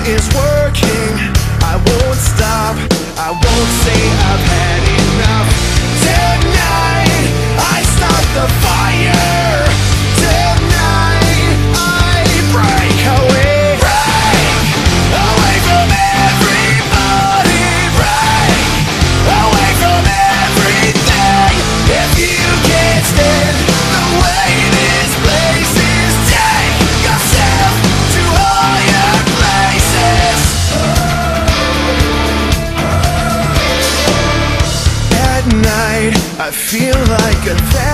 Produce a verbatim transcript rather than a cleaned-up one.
is working. I won't stop, I won't say I've had enough. Tonight, I start the fire. Tonight, I break away. Break away from everybody. Break away from everything. If you can't stand the way this place is, take yourself to higher places. At night, I feel like a